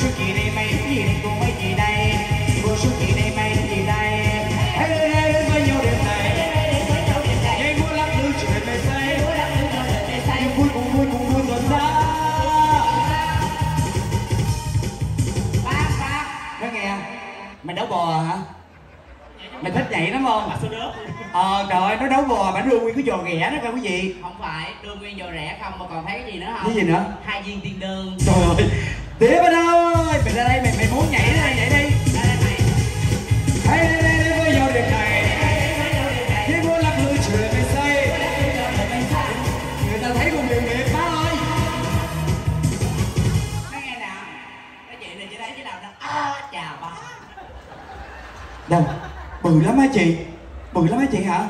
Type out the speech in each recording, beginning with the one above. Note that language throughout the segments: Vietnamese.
số chị đây mấy gì đây cô mấy chị đây, cô số chị đây mấy gì đây, hãy đến với nhau đêm này, nhảy múa lắc lư trời mê say, nhưng vui cùng rộn rã. Nói nghe, mày đấu bò hả? Mày thích nhảy lắm không? Trời ơi, nó đấu bò mà đưa nguyên cái giò ghẻ đó coi quý vị. Không phải đưa nguyên giò rẻ không mà còn thấy cái gì nữa không? Cái gì nữa? 2 viên tiên đơn. Trời ơi, Tiếp anh ơi, mày ra đây, mày muốn nhảy ra đây, nhảy đi. Hãy đến với nhau đêm này, khi muốn lắc lư trời mây say, người ta thấy con đường đẹp má ơi. Nói nghe nào, cái chị này chị thấy chứ nào đó. Chào ba. Đâu, bự lắm hả chị? Bự lắm hả chị hả?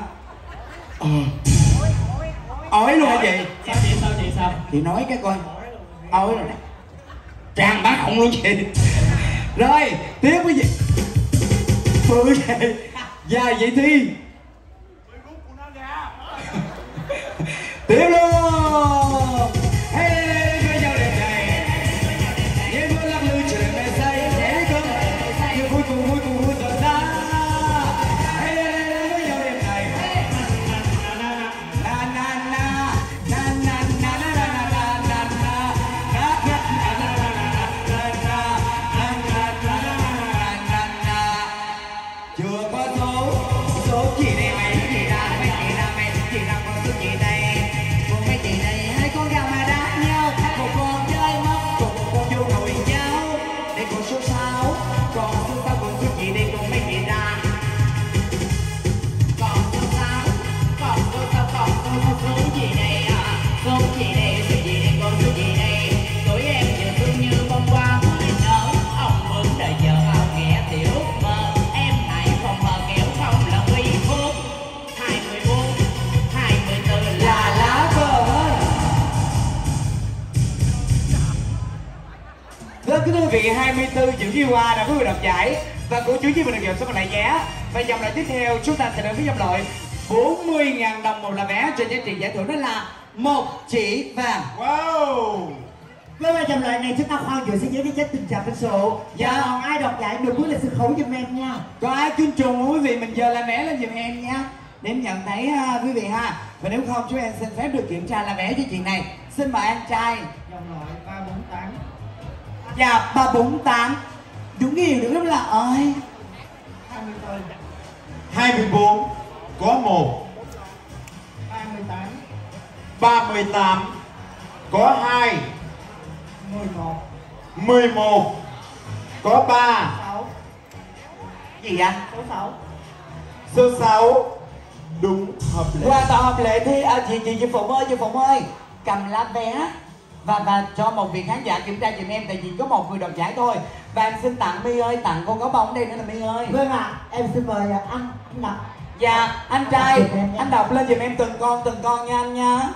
Ói luôn hả chị? Sao? Chị nói cái coi. Ói rồi nè. Tràn bá họng luôn chị. Rồi, tiếp với gì? Bự vậy. Dài vậy Thi. Tiếp luôn. Hey, với nhau đẹp này. Nhé mưa lắc lư trời mê say, nhé cơm. Như vui cùng rộn rã. Hey, với nhau đẹp này. Na na na na na na na na na na na. Chưa có số chị này mấy chị ra mấy chị ra có số chị đây, cô mấy chị này hai con gà mà đá nhau, một con chơi mất cùng một con vô ngồi nhau. Đây con số 6, còn số chị đây cô mấy chị ra. Còn số 6, còn số gì đây à? Số gì đây, còn số gì đây? Tuổi em giờ thương như bông hoa mới nở, ông mượn đời vợ ao ghẻ tiểu mơ. Em hãy phòng hờ kéo không là uy khúc. 24, 24 Là lá cờ ơi. Vâng, kính thưa quý vị, 24 chữ ghi qua đã có người đoạt giải và của chú chí mình được số còn lại vé. Và dòng loại tiếp theo chúng ta sẽ đến với dòng loại 40.000 đồng một là vé, trên giá trị giải thưởng đó là 1 chỉ vàng. Wow. Với ba dòng loại này chúng ta khoan vừa sẽ giới cái chất tình trạng phân số. Dạ. Còn ai đoạt giải được cuối là sân khấu giùm em nha. Có ai chuyên trùng không quý vị, mình giờ là vé lên giùm em nha, để em nhận thấy quý vị ha. Và nếu không chúng em xin phép được kiểm tra là vé cho chị này. Xin mời anh trai. Dòng loại 348. Dạ 348. Đúng nhiều được lắm là ơi. 24. 24 có 1. 38. 38 có 2. 11. 11 có 3. 6. Gì anh? Số 6. Số 6 đúng hợp lệ. Hoàn toàn hợp lệ thi. Chị Phụng ơi, cầm lá vé và cho một vị khán giả kiểm tra giùm em, tại vì có một người đoạt giải thôi. Và em xin tặng My ơi, tặng con gấu bông đây nữa là My ơi. Vâng ạ, em xin mời anh đọc. Dạ anh trai, anh đọc lên giùm em từng con nha anh nha.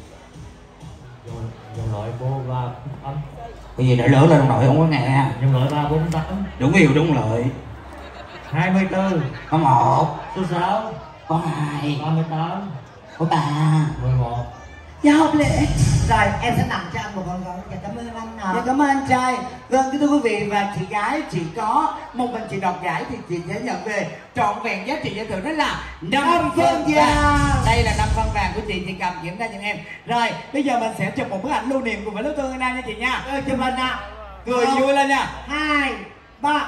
Dòng loại 3 Cái gì để lớn lên ông nội không có nghe. dòng loại 348 Đúng yêu đúng lợi. 24 Có 1, số 6 có 2, 38 có 3, 11. dạ hợp lệ. Rồi em sẽ tặng cho anh một con gấu. Dạ cảm ơn anh. Dạ cảm ơn anh trai. Vâng kính thưa quý vị, và chị gái chỉ có một mình chị đoạt giải thì chị sẽ nhận về trọn vẹn giá trị giải thưởng đó là 5 phân vàng. Đây là 5 phân vàng của chị cầm kiểm tra giùm em. Rồi bây giờ mình sẽ chụp một bức ảnh lưu niệm cùng với lớp Tương Nam nha chị nha. Chụp hình nào. Cười vui lên nha. 2, 3.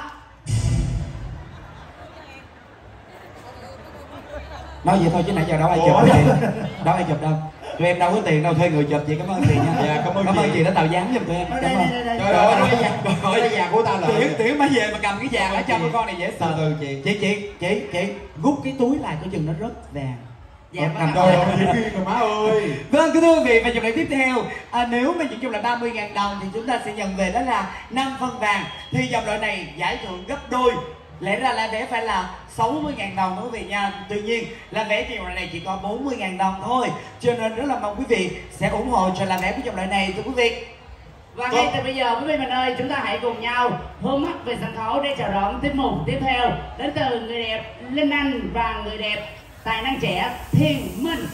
Nói vậy thôi chứ nãy giờ đâu ai chụp đâu chị. Đâu ai chụp đâu. Tụi em đâu có tiền đâu thuê người chụp, chị cảm ơn chị nha. Dạ, cảm ơn chị đã tạo dáng giùm tụi em. Cảm ơn. Trời ơi, cái vàng của ta là Tiễn mà về mà cầm cái vàng ở trong của con này dễ sợ. Từ Chị rút cái túi lại coi chừng nó rớt vàng. Dạ, Cầm Trời ơi, dĩ mà má ơi. Vâng kính thưa quý vị, và dòng lại tiếp theo nếu mà chỉ chung là 30.000 đồng thì chúng ta sẽ nhận về đó là 5 phân vàng. Thì dòng loại này giải thưởng gấp đôi. Lẽ ra là vé phải là 60.000 đồng thôi quý vị nha. Tuy nhiên là vé dòng loại này chỉ có 40.000 đồng thôi. Cho nên rất là mong quý vị sẽ ủng hộ cho là vé của dòng loại này thưa quý vị. Và ngay từ bây giờ quý vị mình ơi, chúng ta hãy cùng nhau hướng mắt về sân khấu để chào đón tiết mục tiếp theo đến từ người đẹp Linh Anh và người đẹp tài năng trẻ Thiên Minh.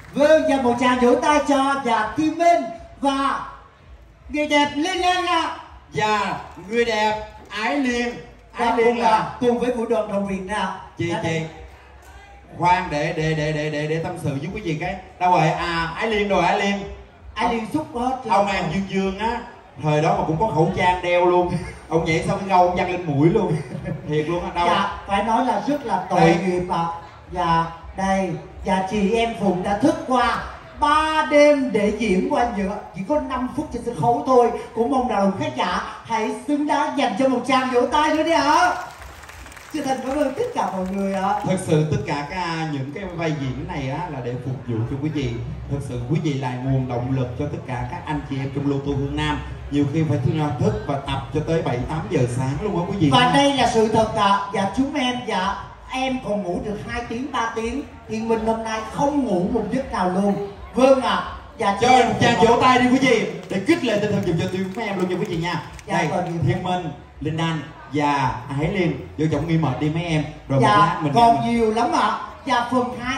Vâng, và một tràng vỗ tay cho và Kim Minh và người đẹp Linh Anh ạ. Và người đẹp Ái Liên. Và Ái Liên là cùng với vũ đoàn đồng Việt Nam. chị khoan để tâm sự với quý vị cái đâu rồi Ái Liên rồi Ái Liên. Ái Liên xúc hết. Ông An Dương Dương á, thời đó mà cũng có khẩu trang đeo luôn. Ông nhảy xong cái gâu ông văng lên mũi luôn. Thiệt luôn á đâu. Dạ, phải nói là rất là tội Đây. nghiệp ạ. Dạ, đây, và chị em Phụng đã thức qua 3 đêm để diễn qua nhựa, chỉ có 5 phút trên sân khấu thôi. Cũng mong rằng khán giả hãy xứng đáng dành cho một tràng vỗ tay nữa đi ạ. Chân thành cảm ơn tất cả mọi người ạ. Thật sự tất cả những cái vai diễn này á là để phục vụ cho quý vị. Thật sự quý vị là nguồn động lực cho tất cả các anh chị em trong lô tô Hương Nam. Nhiều khi phải thức và tập cho tới 7-8 giờ sáng luôn á quý vị. Và đây là sự thật ạ. Và chúng em còn ngủ được 2 tiếng 3 tiếng. Thiên Minh hôm nay không ngủ một giấc nào luôn. Vâng ạ. Và Cho em chàng vỗ tay đi quý vị để kích lệ tinh thần dùm cho mấy em luôn nha quý vị nha. Dạ, Đây vâng. Thiên Minh, Linh Anh và Ái Liên, vợ chồng nghi mệt đi mấy em rồi một lát Dạ, mình còn nhiều lắm ạ. Và phần 2